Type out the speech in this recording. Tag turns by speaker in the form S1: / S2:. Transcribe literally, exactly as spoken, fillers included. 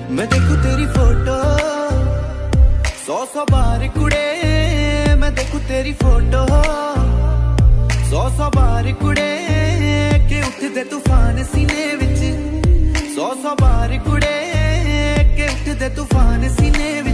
S1: मैं देखूं तेरी फोटो सौ सौ बार कुड़े, मैं देखूं तेरी फोटो सौ सौ बार कुड़े, के उठदे तूफान सीने विच, सौ सौ बार कुड़े, के उठदे तूफान सीने विच।